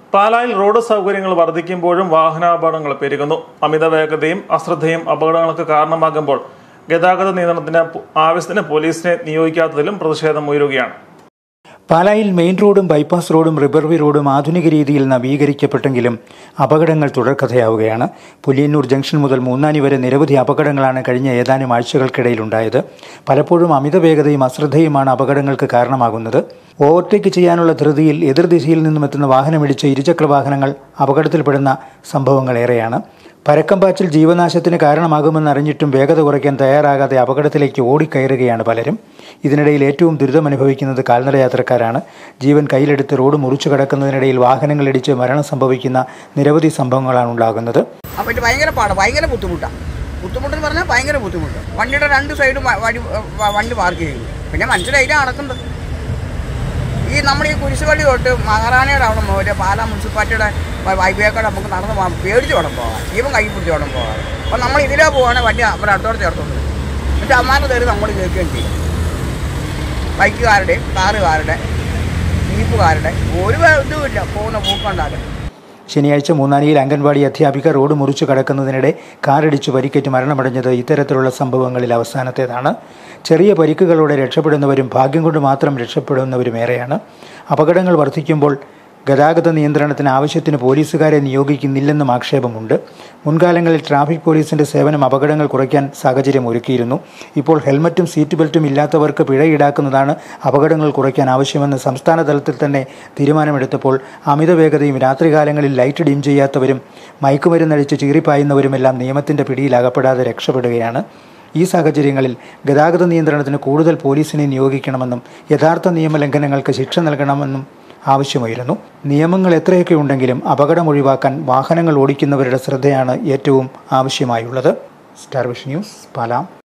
പാലായിൽ റോഡ് സൗകര്യങ്ങൾ വർദ്ധിക്കുമ്പോഴും വാഹനാപകടങ്ങൾ പെരുകുന്നു. അമിത വേഗതയും അശ്രദ്ധയും അപകടങ്ങൾക്ക് കാരണമാകുമ്പോൾ ഗതാഗത നിയന്ത്രണത്തിന് ആവശ്യത്തിന് പോലീസിനെ നിയോഗിക്കാത്തതിലും പ്രതിഷേധം ഉയരുകയാണ്. പാലായിൽ മെയിൻ റോഡും ബൈപ്പാസ് റോഡും റിബർവി റോഡും ആധുനിക രീതിയിൽ നവീകരിക്കപ്പെട്ടെങ്കിലും അപകടങ്ങൾ തുടർക്കഥയാവുകയാണ്. പുലിയന്നൂർ ജംഗ്ഷൻ മുതൽ മൂന്നാനി വരെ നിരവധി അപകടങ്ങളാണ് കഴിഞ്ഞ ഏതാനും ആഴ്ചകൾക്കിടയിലുണ്ടായത്. പലപ്പോഴും അമിത വേഗതയും അശ്രദ്ധയുമാണ് അപകടങ്ങൾക്ക് കാരണമാകുന്നത്. ഓവർടേക്ക് ചെയ്യാനുള്ള ധൃതിയിൽ എതിർദിശയിൽ നിന്നും എത്തുന്ന വാഹനമിടിച്ച് ഇരുചക്ര വാഹനങ്ങൾ അപകടത്തിൽപ്പെടുന്ന സംഭവങ്ങളേറെയാണ്. പരക്കംപാച്ചിൽ ജീവനാശത്തിന് കാരണമാകുമെന്നറിഞ്ഞിട്ടും വേഗത കുറയ്ക്കാൻ തയ്യാറാകാതെ അപകടത്തിലേക്ക് ഓടിക്കയറുകയാണ് പലരും. ഇതിനിടയിൽ ഏറ്റവും ദുരിതമനുഭവിക്കുന്നത് കാൽനട യാത്രക്കാരാണ്. ജീവൻ കയ്യിലെടുത്ത് റോഡ് മുറിച്ചു കടക്കുന്നതിനിടയിൽ വാഹനങ്ങളിടിച്ച് മരണം സംഭവിക്കുന്ന നിരവധി സംഭവങ്ങളാണ് ഉണ്ടാകുന്നത്. ഭയങ്കര ഭയങ്കര ബുദ്ധിമുട്ടെന്ന് പറഞ്ഞാൽ ഭയങ്കര ബുദ്ധിമുട്ട്. വണ്ടിയുടെ രണ്ട് സൈഡും വണ്ടി പാർക്ക് ചെയ്യും. പിന്നെ മനസ്സിലായില്ല നടക്കുന്നത്. ഈ നമ്മൾ ഈ കുരിശുപള്ളി തൊട്ട് മഹാറാണിയുടെ അവിടെ മുതൽ പാലാ മുനിസിപ്പാലിറ്റിയുടെ വൈബേക്കോടെ നമുക്ക് നടന്ന് പോകാം. പേടിച്ച് വേണം പോകാം, ജീവൻ കൈ പിടിച്ച് വേണം പോകാം. അപ്പോൾ നമ്മൾ ഇതിലേ പോവുകയാണെങ്കിൽ വണ്ടി അവിടെ അടുത്തോടെ ചേർത്തോണ്ട് എന്നിട്ട് അമ്മാരുടെ തേര് നമ്മൾ കേൾക്കുകയും ചെയ്യും. ബൈക്കുകാരുടെ, കാറുകാരുടെ, ജീപ്പുകാരുടെ ഒരു ഇതുമില്ല, പോകുന്ന പൂക്കണ്ടാകും. ശനിയാഴ്ച മൂന്നാനിയിൽ അംഗൻവാടി അധ്യാപിക റോഡ് മുറിച്ചു കടക്കുന്നതിനിടെ കാറിടിച്ചു പരിക്കേറ്റ് മരണമടഞ്ഞത് ഇത്തരത്തിലുള്ള സംഭവങ്ങളിൽ അവസാനത്തേതാണ്. ചെറിയ പരിക്കുകളോടെ രക്ഷപ്പെടുന്നവരും ഭാഗ്യം കൊണ്ട് മാത്രം രക്ഷപ്പെടുന്നവരുമേറെയാണ്. അപകടങ്ങൾ വർദ്ധിക്കുമ്പോൾ ഗതാഗത നിയന്ത്രണത്തിന് ആവശ്യത്തിന് പോലീസുകാരെ നിയോഗിക്കുന്നില്ലെന്നും ആക്ഷേപമുണ്ട്. മുൻകാലങ്ങളിൽ ട്രാഫിക് പോലീസിന്റെ സേവനം അപകടങ്ങൾ കുറയ്ക്കാൻ സാഹചര്യം ഒരുക്കിയിരുന്നു. ഇപ്പോൾ ഹെൽമറ്റും സീറ്റ് ബെൽറ്റും ഇല്ലാത്തവർക്ക് പിഴ ഈടാക്കുന്നതാണ് അപകടങ്ങൾ കുറയ്ക്കാൻ ആവശ്യമെന്ന് സംസ്ഥാന തലത്തിൽ തന്നെ തീരുമാനമെടുത്തപ്പോൾ അമിത വേഗതയും രാത്രികാലങ്ങളിൽ ലൈറ്റ് ഡിം ചെയ്യാത്തവരും മയക്കുമരുന്നടിച്ച് ചീറിപ്പായുന്നവരുമെല്ലാം നിയമത്തിന്റെ പിടിയിലകപ്പെടാതെ രക്ഷപ്പെടുകയാണ്. ഈ സാഹചര്യങ്ങളിൽ ഗതാഗത നിയന്ത്രണത്തിന് കൂടുതൽ പോലീസിനെ നിയോഗിക്കണമെന്നും യഥാർത്ഥ നിയമലംഘനങ്ങൾക്ക് ശിക്ഷ നൽകണമെന്നും ആവശ്യമായിരുന്നു. നിയമങ്ങൾ എത്രയൊക്കെ ഉണ്ടെങ്കിലും അപകടം ഒഴിവാക്കാൻ വാഹനങ്ങൾ ഓടിക്കുന്നവരുടെ ശ്രദ്ധയാണ് ഏറ്റവും ആവശ്യമായുള്ളത്. Star vision news, Pala.